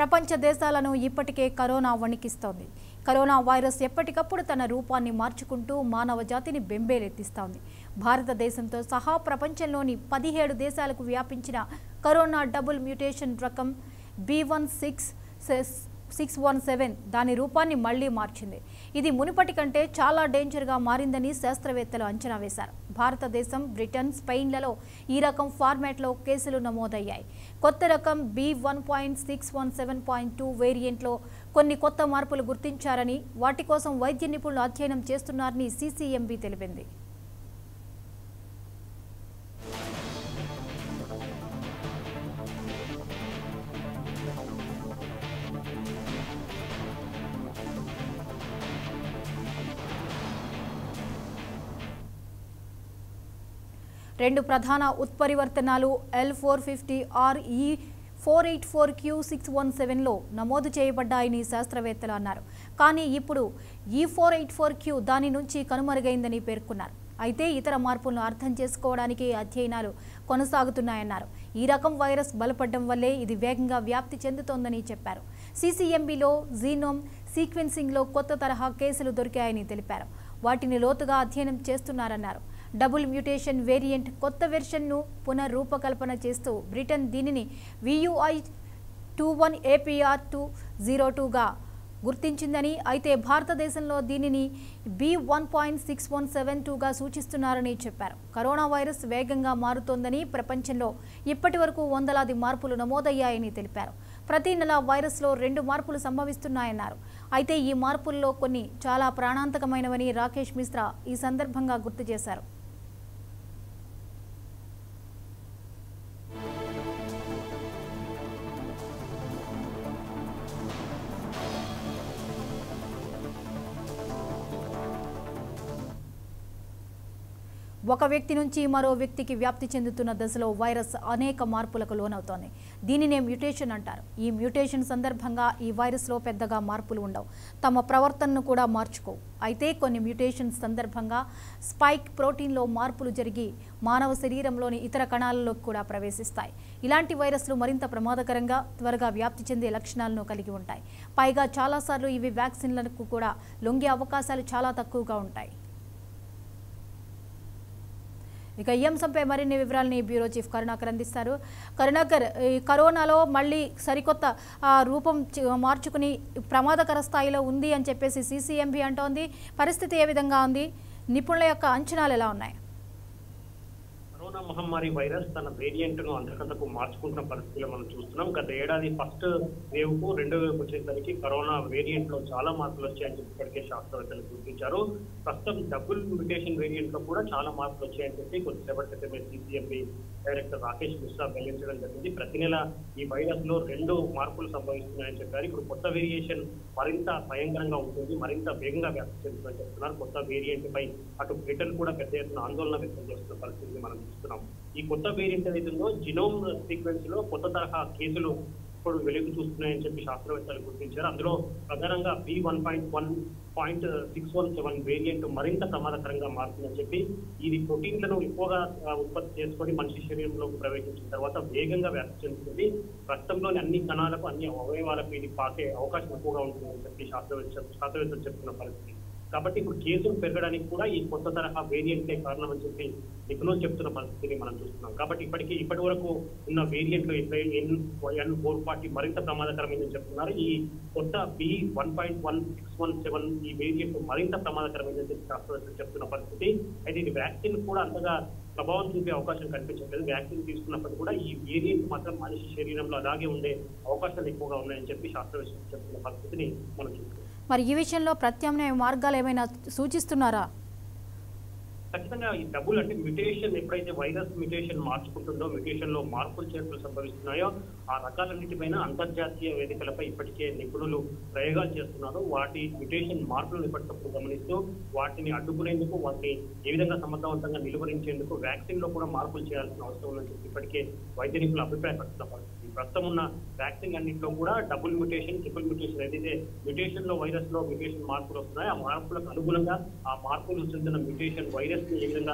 ప్రపంచ దేశాలను ఇప్పటికే కరోనా వణికిస్తోంది. కరోనా వైరస్ ఎప్పటికప్పుడు తన రూపాన్ని మార్చుకుంటూ మానవ జాతిని బెంబేలెత్తిస్తోంది. భారతదేశంతో సహా ప్రపంచంలోని 17 దేశాలకు వ్యాపించిన కరోనా డబుల్ మ్యూటేషన్ రకం B1617 దాని రూపాన్ని మళ్లీ మార్చింది. ఇది మునుపటి కంటే చాలా డేంజర్గా మారిందని శాస్త్రవేత్తలు అంచనా వేశారు. భారతదేశం, బ్రిటన్, స్పెయిన్లలో ఈ రకం ఫార్మాట్లో కేసులు నమోదయ్యాయి. కొత్త రకం B1.617.2 వేరియంట్లో కొన్ని కొత్త మార్పులు గుర్తించారని, వాటి కోసం వైద్య నిపుణులు అధ్యయనం చేస్తున్నారని CCMB తెలిపింది. రెండు ప్రధాన ఉత్పరివర్తనాలు L450R E484Q617లో నమోదు చేయబడ్డాయని శాస్త్రవేత్తలు అన్నారు. కానీ ఇప్పుడు E484Q దాని నుంచి కనుమరుగైందని పేర్కొన్నారు. అయితే ఇతర మార్పులను అర్థం చేసుకోవడానికి అధ్యయనాలు కొనసాగుతున్నాయన్నారు. ఈ రకం వైరస్ బలపడడం వల్లే ఇది వేగంగా వ్యాప్తి చెందుతోందని చెప్పారు. CCMBలో జీనోమ్ సీక్వెన్సింగ్లో కొత్త తరహా కేసులు దొరికాయని తెలిపారు. వాటిని లోతుగా అధ్యయనం చేస్తున్నారన్నారు. డబుల్ మ్యూటేషన్ వేరియంట్ కొత్త వెర్షన్ను పునర్రూపకల్పన చేస్తూ బ్రిటన్ దీనిని VUI21APR202గా గుర్తించిందని, అయితే భారతదేశంలో దీనిని B1.6172గా సూచిస్తున్నారని చెప్పారు. కరోనా వైరస్ వేగంగా మారుతోందని, ప్రపంచంలో ఇప్పటి వరకు వందలాది మార్పులు నమోదయ్యాయని తెలిపారు. ప్రతి నెల వైరస్లో 2 మార్పులు సంభవిస్తున్నాయన్నారు. అయితే ఈ మార్పుల్లో కొన్ని చాలా ప్రాణాంతకమైనవని రాకేష్ మిశ్రా ఈ సందర్భంగా గుర్తు చేశారు. ఒక వ్యక్తి నుంచి మరో వ్యక్తికి వ్యాప్తి చెందుతున్న దశలో వైరస్ అనేక మార్పులకు లోనవుతోంది. దీనినే మ్యూటేషన్ అంటారు. ఈ మ్యూటేషన్ సందర్భంగా ఈ వైరస్లో పెద్దగా మార్పులు ఉండవు, తమ ప్రవర్తనను కూడా మార్చుకోవు. అయితే కొన్ని మ్యూటేషన్ సందర్భంగా స్పైక్ ప్రోటీన్లో మార్పులు జరిగి మానవ శరీరంలోని ఇతర కణాలలోకి కూడా ప్రవేశిస్తాయి. ఇలాంటి వైరస్లు మరింత ప్రమాదకరంగా, త్వరగా వ్యాప్తి చెందే లక్షణాలను కలిగి ఉంటాయి. పైగా చాలాసార్లు ఇవి వ్యాక్సిన్లకు కూడా లొంగే అవకాశాలు చాలా తక్కువగా ఉంటాయి. ఇక ఈ అంశంపై మరిన్ని వివరాలని బ్యూరో చీఫ్ కరుణాకర్ అందిస్తారు. కరుణాకర్, ఈ కరోనాలో మళ్ళీ సరికొత్త రూపం మార్చుకుని ప్రమాదకర స్థాయిలో ఉంది అని చెప్పేసి CCMB అంటోంది. పరిస్థితి ఏ విధంగా ఉంది? నిపుణుల యొక్క అంచనాలు ఎలా ఉన్నాయి? కరోనా మహమ్మారి వైరస్ తన వేరియంట్ ను అంతకంతకు మార్చుకుంటున్న పరిస్థితులు మనం చూస్తున్నాం. గత ఏడాది ఫస్ట్ వేవ్ కు రెండో వేవ్ వచ్చేసరికి కరోనా వేరియంట్ లో చాలా మార్పులు వచ్చాయని చెప్పి ఇప్పటికే శాస్త్రవేత్తలు గుర్తించారు. ప్రస్తుతం డబుల్ మ్యూటేషన్ వేరియంట్ లో కూడా చాలా మార్పులు వచ్చాయని చెప్పి కొద్దిసేపటి క్రితమే CCMB డైరెక్టర్ రాకేష్ మిశ్రా వెల్లడించడం జరిగింది. ప్రతి నెల ఈ వైరస్ లో 2 మార్పులు సంభవిస్తున్నాయని చెప్పారు. ఇప్పుడు కొత్త వేరియేషన్ మరింత భయంకరంగా ఉంటుంది, మరింత వేగంగా వ్యాప్తి చెందుతుందని చెప్తున్నారు. కొత్త వేరియంట్ పై అటు బ్రిటన్ కూడా పెద్ద ఎత్తున ఆందోళన వ్యక్తం చేస్తున్న పరిస్థితిని మనం చూస్తున్నాం. ఈ కొత్త వేరియంట్ ఏదైతుందో జినోమ్ సీక్వెన్స్ లో కొత్త తరహా కేసులు ఇప్పుడు వెలుగు చూస్తున్నాయని చెప్పి శాస్త్రవేత్తలు గుర్తించారు. అందులో ప్రధానంగా B1.617 వేరియంట్ మరింత ప్రమాదకరంగా మారుతుందని చెప్పి, ఇది ప్రోటీన్లను ఎక్కువగా ఉత్పత్తి చేసుకొని మనిషి శరీరంలోకి ప్రవేశించిన తర్వాత వేగంగా వ్యాప్తి చెందుతుంది. రక్తంలోని అన్ని కణాలకు, అన్ని అవయవాలకు ఇది పాకే అవకాశం ఎక్కువగా ఉంటుందని చెప్పి శాస్త్రవేత్తలు చెప్తున్న పరిస్థితి. కాబట్టి ఇప్పుడు కేసులు పెరగడానికి కూడా ఈ కొత్త తరహా వేరియంటే కారణం అని చెప్పి నిపుణులు చెప్తున్న పరిస్థితిని మనం చూస్తున్నాం. కాబట్టి ఇప్పటి వరకు ఉన్న వేరియంట్లు N440 మరింత ప్రమాదకరమైందని చెప్తున్నారు. ఈ కొత్త B1.1617 ఈ వేరియంట్ మరింత ప్రమాదకరమైందని చెప్పి శాస్త్రవేత్తలు చెప్తున్న పరిస్థితి. అయితే ఇది వ్యాక్సిన్ కూడా అంతగా ప్రభావం చూపే అవకాశం కనిపించట్లేదు. వ్యాక్సిన్ తీసుకున్నప్పుడు కూడా ఈ వేరియంట్ మాత్రం మనిషి శరీరంలో అలాగే ఉండే అవకాశాలు ఎక్కువగా ఉన్నాయని చెప్పి శాస్త్రవేత్తలు చెప్తున్న పరిస్థితిని మనం చూస్తున్నాం. మరి ఈ విషయంలో ప్రత్యామ్నాయ మార్గాలు ఏమైనా సూచిస్తున్నారా? ఖచ్చితంగా ఈ డబుల్ అంటే మ్యూటేషన్ ఎప్పుడైతే వైరస్ మ్యూటేషన్ మార్చుకుంటుందో, మ్యూటేషన్ లో మార్పులు చేర్పులు సంభవిస్తున్నాయో ఆ రకాలన్నిటిపైన అంతర్జాతీయ వేదికలపై ఇప్పటికే నిపుణులు ప్రయోగాలు చేస్తున్నారు. వాటి మ్యూటేషన్ మార్పులను ఎప్పటికప్పుడు గమనిస్తూ వాటిని అడ్డుకునేందుకు, వాటిని ఏ విధంగా సమర్థవంతంగా నిలువరించేందుకు వ్యాక్సిన్ లో కూడా మార్పులు చేయాల్సిన అవసరం ఉందని చెప్పి ఇప్పటికే వైద్య నిపుణులు అభిప్రాయపడుతున్న పరిస్థితి. ప్రస్తుతం ఉన్న వ్యాక్సిన్ అన్నింటిలో కూడా డబుల్ మ్యూటేషన్, ట్రిపుల్ మ్యూటేషన్ ఏదైతే మ్యూటేషన్ లో వైరస్ లో మ్యూటేషన్ మార్పులు వస్తున్నాయి, ఆ మార్పులకు అనుగుణంగా ఆ మార్పులు చెందిన మ్యూటేషన్ వైరస్ ని ఏ విధంగా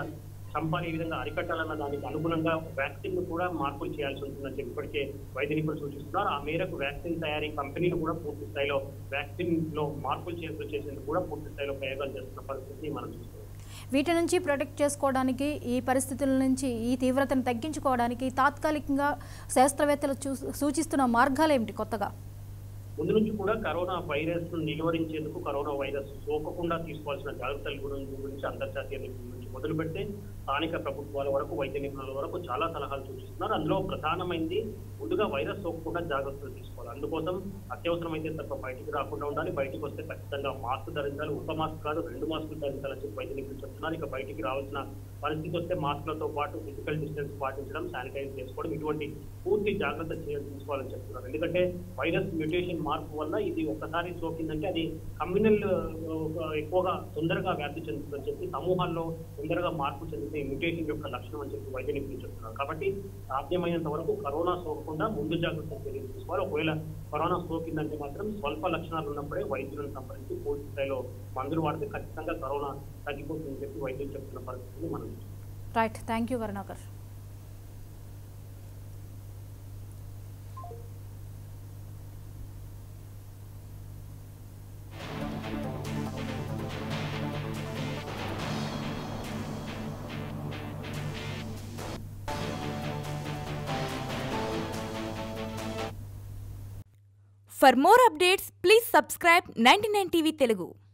చంపాలి, ఈ విధంగా అరికట్టాలన్న దానికి అనుగుణంగా వ్యాక్సిన్ ను కూడా మార్పులు చేయాల్సి ఉంటుందని చెప్పి ఇప్పటికే వైద్య నిపుణులు సూచిస్తున్నారు. ఆ మేరకు వ్యాక్సిన్ తయారీ కంపెనీలు కూడా పూర్తి స్థాయిలో వ్యాక్సిన్ లో మార్పులు చేసేందుకు కూడా పూర్తి స్థాయిలో ప్రయోగాలు చేస్తున్న పరిస్థితిని మనం చూస్తున్నాం. వీటి నుంచి ప్రొటెక్ట్ చేసుకోవడానికి, ఈ పరిస్థితుల నుంచి ఈ తీవ్రతను తగ్గించుకోవడానికి తాత్కాలికంగా శాస్త్రవేత్తలు సూచిస్తున్న మార్గాలు ఏమిటి కొత్తగా? ముందు నుంచి కూడా కరోనా వైరస్ ను నిలువరించేందుకు, కరోనా వైరస్ సోకకుండా తీసుకోవాల్సిన జాగ్రత్తల గురించి అంతర్జాతీయ నిపుణుల నుంచి మొదలు పెడితే స్థానిక ప్రభుత్వాల వరకు, వైద్య నిపుణుల వరకు చాలా సలహాలు సూచిస్తున్నారు. అందులో ప్రధానమైంది ముందుగా వైరస్ సోకకుండా జాగ్రత్తలు తీసుకోవాలి. అందుకోసం అత్యవసరమైతే తప్ప బయటికి రాకుండా ఉండాలి. బయటికి వస్తే ఖచ్చితంగా మాస్క్ ధరించాలి. ఒక మాస్క్ కాదు, 2 మాస్కులు ధరించాలని చెప్పి వైద్య నిపుణులు చెప్తున్నారు. ఇక బయటికి రావాల్సిన పరిస్థితి వస్తే మాస్క్లతో పాటు ఫిజికల్ డిస్టెన్స్ పాటించడం, శానిటైజ్ చేసుకోవడం, ఇటువంటి పూర్తి జాగ్రత్త తీసుకోవాలని చెప్తున్నారు. ఎందుకంటే వైరస్ మ్యూటేషన్ మార్పు వల్ల ఇది ఒక్కసారి సోకిందంటే అది కమ్యూనల్ ఎక్కువగా తొందరగా వ్యాప్తి చెందుతుందని చెప్పి, సమూహాల్లో తొందరగా మార్పు చెందితే మ్యూటేషన్ యొక్క లక్షణం అని చెప్పి వైద్య నిపుణులు చెప్తున్నారు. కాబట్టి సాధ్యమైనంత వరకు కరోనా సోకకుండా ముందు జాగ్రత్త చర్యలు తీసుకోవాలి. ఒకవేళ కరోనా సోకిందంటే మాత్రం స్వల్ప లక్షణాలు ఉన్నప్పుడే వైద్యులను సంప్రదించి పూర్తి స్థాయిలో మందులు వాడితే ఖచ్చితంగా కరోనా తగ్గిపోతుందని చెప్పి వైద్యులు చెప్తున్న పరిస్థితిని మనం చూస్తాం. Right, thank you Karunakar. For more updates, please subscribe 99 TV Telugu.